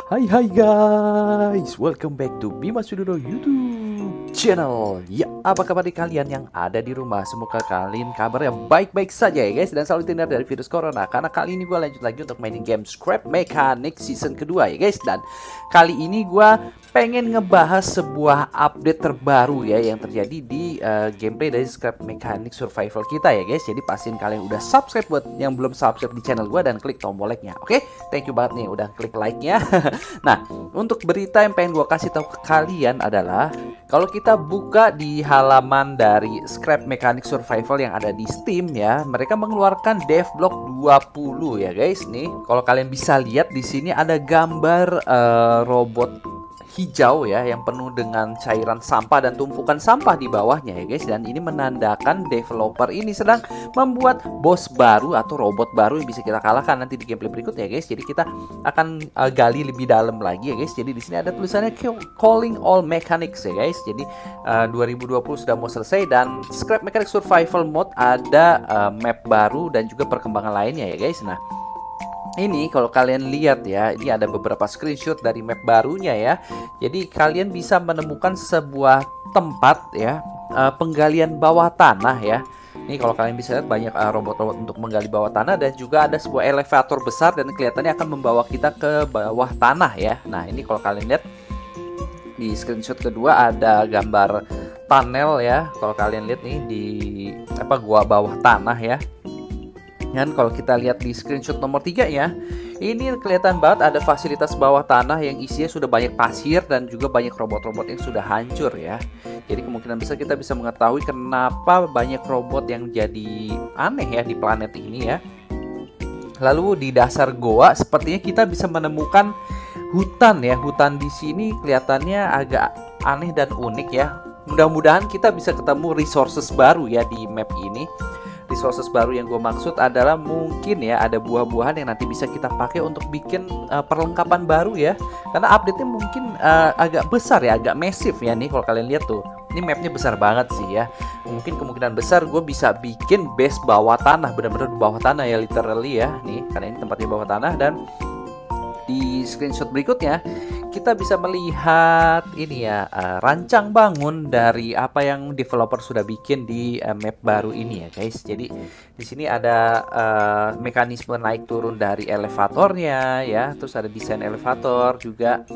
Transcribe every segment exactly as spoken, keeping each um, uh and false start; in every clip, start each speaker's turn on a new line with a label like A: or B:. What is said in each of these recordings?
A: Hai hai guys, welcome back to Bima Sudoro YouTube channel. Ya, apa kabar di kalian yang ada di rumah? Semoga kalian kabarnya baik-baik saja ya guys, dan selalu terhindar dari virus corona. Karena kali ini gue lanjut lagi untuk mainin game Scrap Mechanics season kedua ya guys. Dan kali ini gue pengen ngebahas sebuah update terbaru ya yang terjadi di uh, gameplay dari Scrap Mechanics Survival kita ya guys. Jadi pastiin kalian udah subscribe buat yang belum subscribe di channel gue, dan klik tombol like-nya. Oke, thank you banget nih udah klik like-nya. Nah, untuk berita yang pengen gue kasih tahu ke kalian adalah kalau kita buka di halaman dari Scrap Mechanics Survival yang ada di Steam ya, mereka mengeluarkan devlog dua puluh ya guys. Nih, kalau kalian bisa lihat di sini ada gambar uh, robot hijau ya yang penuh dengan cairan sampah dan tumpukan sampah di bawahnya ya guys, dan ini menandakan developer ini sedang membuat bos baru atau robot baru yang bisa kita kalahkan nanti di gameplay berikut ya guys. Jadi kita akan uh, gali lebih dalam lagi ya guys. Jadi di sini ada tulisannya Calling All Mechanics ya guys. Jadi uh, dua ribu dua puluh sudah mau selesai, dan Scrap Mechanics Survival Mode ada uh, map baru dan juga perkembangan lainnya ya guys. Nah, ini kalau kalian lihat ya, ini ada beberapa screenshot dari map barunya ya. Jadi kalian bisa menemukan sebuah tempat ya, uh, penggalian bawah tanah ya. Ini kalau kalian bisa lihat banyak robot-robot uh, untuk menggali bawah tanah, dan juga ada sebuah elevator besar dan kelihatannya akan membawa kita ke bawah tanah ya. Nah, ini kalau kalian lihat di screenshot kedua ada gambar tunnel ya. Kalau kalian lihat nih di apa gua bawah tanah ya. Dan kalau kita lihat di screenshot nomor tiga ya, ini kelihatan banget ada fasilitas bawah tanah yang isinya sudah banyak pasir dan juga banyak robot-robot yang sudah hancur ya. Jadi kemungkinan besar kita bisa mengetahui kenapa banyak robot yang jadi aneh ya di planet ini ya. Lalu di dasar goa sepertinya kita bisa menemukan hutan ya. Hutan di sini kelihatannya agak aneh dan unik ya. Mudah-mudahan kita bisa ketemu resources baru ya di map ini. Resources baru yang gue maksud adalah mungkin ya ada buah-buahan yang nanti bisa kita pakai untuk bikin uh, perlengkapan baru ya. Karena update-nya mungkin uh, agak besar ya, agak massive ya nih kalau kalian lihat tuh. Ini mapnya besar banget sih ya. Mungkin kemungkinan besar gue bisa bikin base bawah tanah, benar-benar di bawah tanah ya, literally ya. Nih, karena ini tempatnya bawah tanah. Dan di screenshot berikutnya kita bisa melihat ini ya, uh, rancang bangun dari apa yang developer sudah bikin di uh, map baru ini ya guys. Jadi di sini ada uh, mekanisme naik turun dari elevatornya ya, terus ada desain elevator juga.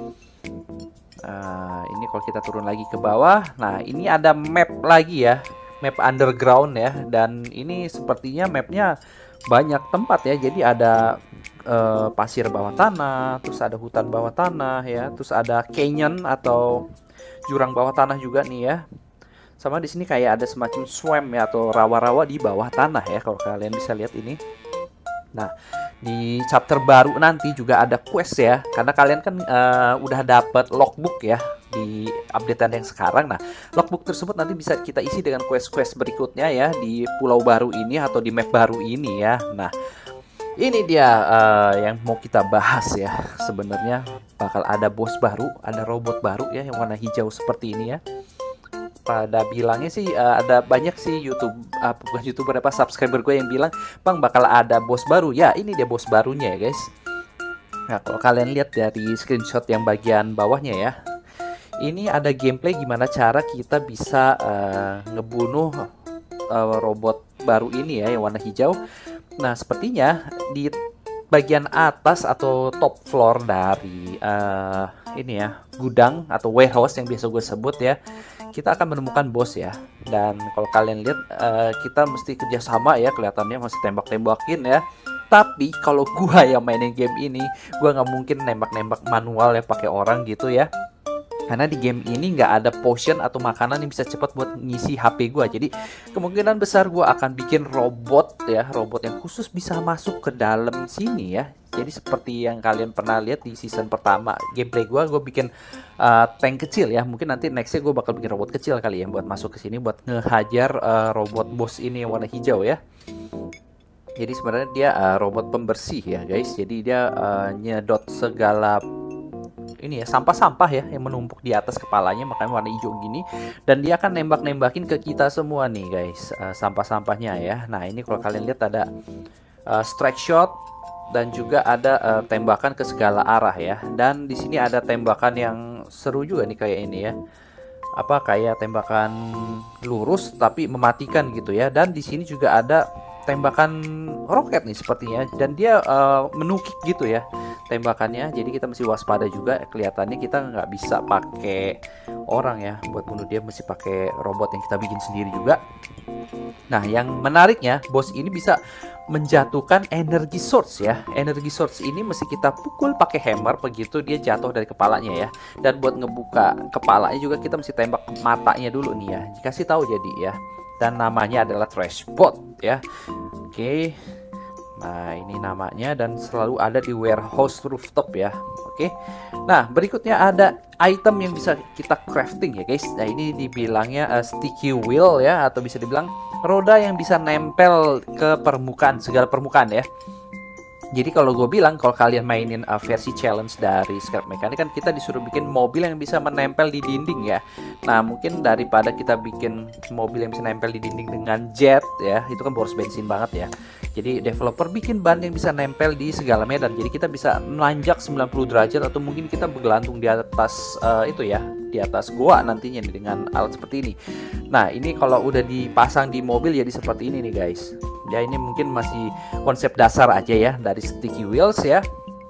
A: Uh, ini kalau kita turun lagi ke bawah, nah ini ada map lagi ya, map underground ya, dan ini sepertinya mapnya banyak tempat ya. Jadi ada Uh, pasir bawah tanah, terus ada hutan bawah tanah ya, terus ada canyon atau jurang bawah tanah juga nih ya. Sama di sini kayak ada semacam swamp ya atau rawa-rawa di bawah tanah ya kalau kalian bisa lihat ini. Nah, di chapter baru nanti juga ada quest ya, karena kalian kan uh, udah dapat logbook ya di updatean yang sekarang. Nah, logbook tersebut nanti bisa kita isi dengan quest-quest berikutnya ya di pulau baru ini atau di map baru ini ya. Nah, ini dia uh, yang mau kita bahas ya. Sebenarnya bakal ada bos baru, ada robot baru ya yang warna hijau seperti ini ya. Pada bilangnya sih uh, ada banyak sih YouTube, uh, bukan YouTuber apa subscriber gue yang bilang, "Bang, bakal ada bos baru." Ya, ini dia bos barunya ya, guys. Nah, kalau kalian lihat dari screenshot yang bagian bawahnya ya. Ini ada gameplay gimana cara kita bisa uh, ngebunuh uh, robot baru ini ya yang warna hijau. Nah, sepertinya di bagian atas atau top floor dari uh, ini ya, gudang atau warehouse yang biasa gue sebut ya, kita akan menemukan bos ya. Dan kalau kalian lihat uh, kita mesti kerjasama ya, kelihatannya masih tembak-tembakin ya. Tapi kalau gua yang mainin game ini, gua nggak mungkin nembak-nembak manual ya pakai orang gitu ya. Karena di game ini nggak ada potion atau makanan yang bisa cepat buat ngisi H P gue. Jadi kemungkinan besar gue akan bikin robot ya, robot yang khusus bisa masuk ke dalam sini ya. Jadi seperti yang kalian pernah lihat di season pertama gameplay gue, gue bikin uh, tank kecil ya. Mungkin nanti nextnya gue bakal bikin robot kecil kali ya buat masuk ke sini buat ngehajar uh, robot bos ini yang warna hijau ya. Jadi sebenarnya dia uh, robot pembersih ya guys. Jadi dia uh, nyedot segala ini ya, sampah-sampah ya yang menumpuk di atas kepalanya, makanya warna hijau gini. Dan dia akan nembak-nembakin ke kita semua nih guys, uh, sampah-sampahnya ya. Nah, ini kalau kalian lihat ada uh, strike shot, dan juga ada uh, tembakan ke segala arah ya. Dan di sini ada tembakan yang seru juga nih kayak ini ya. Apa kayak tembakan lurus tapi mematikan gitu ya. Dan di sini juga ada tembakan roket nih sepertinya, dan dia uh, menukik gitu ya tembakannya. Jadi kita mesti waspada juga. Kelihatannya kita nggak bisa pakai orang ya buat bunuh dia, mesti pakai robot yang kita bikin sendiri juga. Nah, yang menariknya bos ini bisa menjatuhkan energi source ya. Energi source ini mesti kita pukul pakai hammer, begitu dia jatuh dari kepalanya ya. Dan buat ngebuka kepalanya juga kita mesti tembak matanya dulu nih ya. Dikasih tahu jadi ya. Dan namanya adalah trash bot ya. Oke. Nah, ini namanya dan selalu ada di warehouse rooftop ya. Oke. Nah, berikutnya ada item yang bisa kita crafting ya guys. Nah, ini dibilangnya uh, sticky wheel ya, atau bisa dibilang roda yang bisa nempel ke permukaan, segala permukaan ya. Jadi kalau gue bilang, kalau kalian mainin uh, versi challenge dari Scrap Mechanic kan kita disuruh bikin mobil yang bisa menempel di dinding ya. Nah, mungkin daripada kita bikin mobil yang bisa nempel di dinding dengan jet ya, itu kan boros bensin banget ya. Jadi developer bikin ban yang bisa nempel di segala medan. Jadi kita bisa menanjak sembilan puluh derajat, atau mungkin kita bergelantung di atas uh, itu ya, di atas gua nantinya nih, dengan alat seperti ini. Nah, ini kalau udah dipasang di mobil jadi seperti ini nih guys. Ya, ini mungkin masih konsep dasar aja ya dari sticky wheels ya.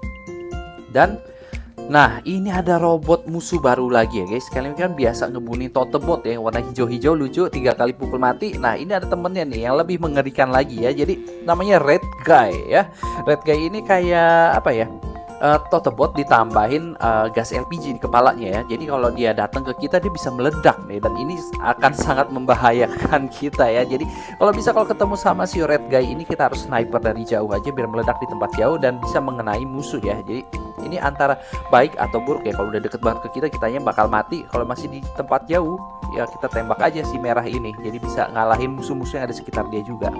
A: Dan nah, ini ada robot musuh baru lagi ya guys. Kalian kan biasa ngebunuhin Totobot ya, warna hijau-hijau lucu, tiga kali pukul mati. Nah, ini ada temennya nih yang lebih mengerikan lagi ya. Jadi namanya Red Guy ya. Red Guy ini kayak apa ya? Uh, Totobot ditambahin uh, gas L P G di kepalanya ya. Jadi kalau dia datang ke kita dia bisa meledak nih, dan ini akan sangat membahayakan kita ya. Jadi kalau bisa kalau ketemu sama si Red Guy ini kita harus sniper dari jauh aja biar meledak di tempat jauh dan bisa mengenai musuh ya. Jadi ini antara baik atau buruk ya. Kalau udah deket banget ke kita, kitanya bakal mati. Kalau masih di tempat jauh ya kita tembak aja si merah ini. Jadi bisa ngalahin musuh-musuh yang ada sekitar dia juga.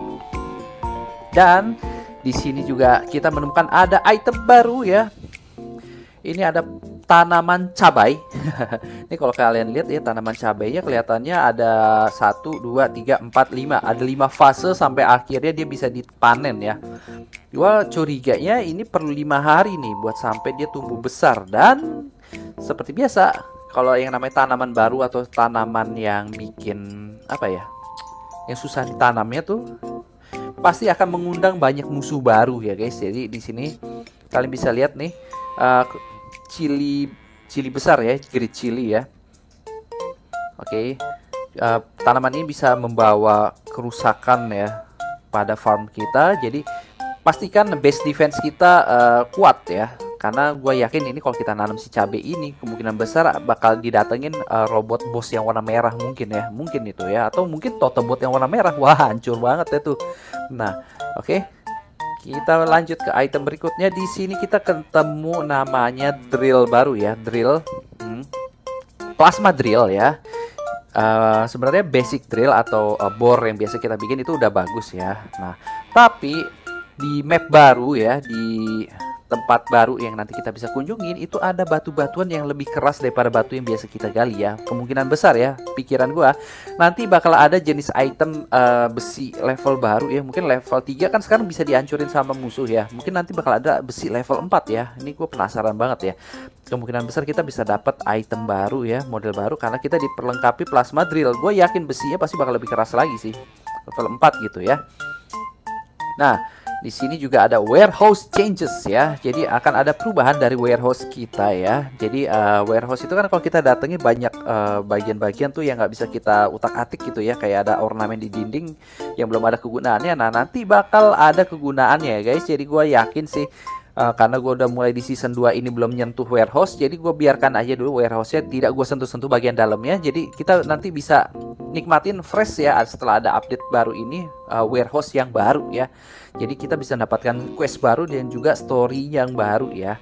A: Dan di sini juga kita menemukan ada item baru ya. Ini ada tanaman cabai. Ini kalau kalian lihat ya, tanaman cabainya kelihatannya ada satu, dua, tiga, empat, lima. Ada lima fase sampai akhirnya dia bisa dipanen ya. Gua curiganya ini perlu lima hari nih buat sampai dia tumbuh besar. Dan seperti biasa, kalau yang namanya tanaman baru atau tanaman yang bikin apa ya, yang susah ditanamnya tuh pasti akan mengundang banyak musuh baru ya guys. Jadi di sini kalian bisa lihat nih uh, cili cili besar ya, green chili ya. Oke, okay. uh, tanaman ini bisa membawa kerusakan ya pada farm kita. Jadi pastikan base defense kita uh, kuat ya. Karena gue yakin ini kalau kita nanam si cabai ini kemungkinan besar bakal didatengin uh, robot boss yang warna merah mungkin ya. Mungkin itu ya. Atau mungkin Totobot yang warna merah. Wah, hancur banget ya tuh. Nah, oke. Okay. Kita lanjut ke item berikutnya. Di sini kita ketemu namanya drill baru ya. Drill. Hmm. Plasma drill ya. Uh, sebenarnya basic drill atau uh, bore yang biasa kita bikin itu udah bagus ya. Nah, tapi di map baru ya, di tempat baru yang nanti kita bisa kunjungin, itu ada batu-batuan yang lebih keras daripada batu yang biasa kita gali ya. Kemungkinan besar ya, pikiran gua nanti bakal ada jenis item uh, besi level baru ya. Mungkin level tiga kan sekarang bisa dihancurin sama musuh ya. Mungkin nanti bakal ada besi level empat ya. Ini gue penasaran banget ya. Kemungkinan besar kita bisa dapat item baru ya, model baru, karena kita diperlengkapi plasma drill. Gue yakin besinya pasti bakal lebih keras lagi sih, level empat gitu ya. Nah, di sini juga ada warehouse changes ya. Jadi akan ada perubahan dari warehouse kita ya. Jadi uh, warehouse itu kan kalau kita datengin banyak bagian-bagian uh, tuh yang nggak bisa kita utak-atik gitu ya. Kayak ada ornamen di dinding yang belum ada kegunaannya. Nah, nanti bakal ada kegunaannya ya guys. Jadi gue yakin sih Uh, karena gue udah mulai di season dua ini belum nyentuh warehouse, jadi gue biarkan aja dulu warehouse-nya, tidak gue sentuh-sentuh bagian dalamnya. Jadi kita nanti bisa nikmatin fresh ya setelah ada update baru ini, uh, warehouse yang baru ya. Jadi kita bisa dapatkan quest baru dan juga story yang baru ya.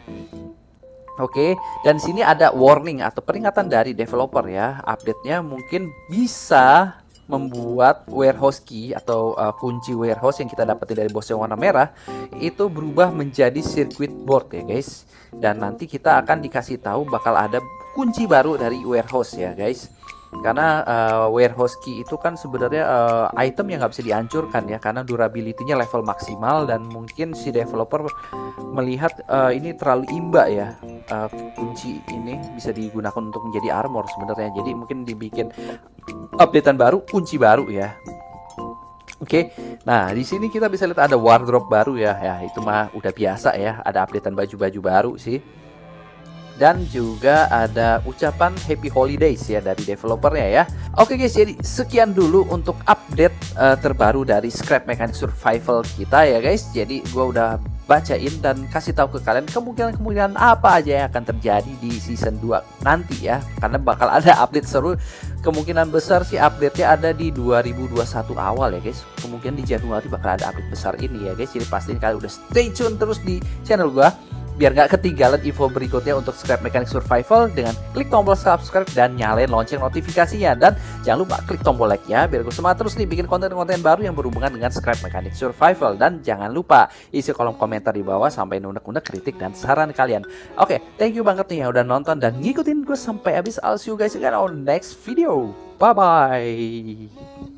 A: Oke, dan sini ada warning atau peringatan dari developer ya. Update-nya mungkin bisa membuat warehouse key atau uh, kunci warehouse yang kita dapetin dari bos yang warna merah itu berubah menjadi circuit board ya guys. Dan nanti kita akan dikasih tahu bakal ada kunci baru dari warehouse ya guys. Karena uh, warehouse key itu kan sebenarnya uh, item yang nggak bisa dihancurkan ya, karena durability-nya level maksimal, dan mungkin si developer melihat uh, ini terlalu imba ya. Uh, kunci ini bisa digunakan untuk menjadi armor sebenarnya. Jadi mungkin dibikin updatean baru, kunci baru ya. Oke, okay. Nah di sini kita bisa lihat ada wardrobe baru ya. Ya itu mah udah biasa ya. Ada updatean baju-baju baru sih. Dan juga ada ucapan Happy Holidays ya dari developernya ya. Oke guys, jadi sekian dulu untuk update uh, terbaru dari Scrap Mechanic Survival kita ya guys. Jadi gua udah bacain dan kasih tahu ke kalian kemungkinan-kemungkinan apa aja yang akan terjadi di season dua nanti ya. Karena bakal ada update seru. Kemungkinan besar sih update-nya ada di dua ribu dua puluh satu awal ya guys. Kemungkinan di Januari bakal ada update besar ini ya guys. Jadi pastiin kalian udah stay tune terus di channel gua, biar nggak ketinggalan info berikutnya untuk Scrap Mechanic Survival dengan klik tombol subscribe dan nyalain lonceng notifikasinya. Dan jangan lupa klik tombol like ya, biar gue semangat terus nih bikin konten-konten baru yang berhubungan dengan Scrap Mechanic Survival. Dan jangan lupa isi kolom komentar di bawah sampai unek-unek kritik dan saran kalian. Oke, thank you banget nih yang udah nonton dan ngikutin gue sampai habis. I'll see you guys again on next video. Bye-bye.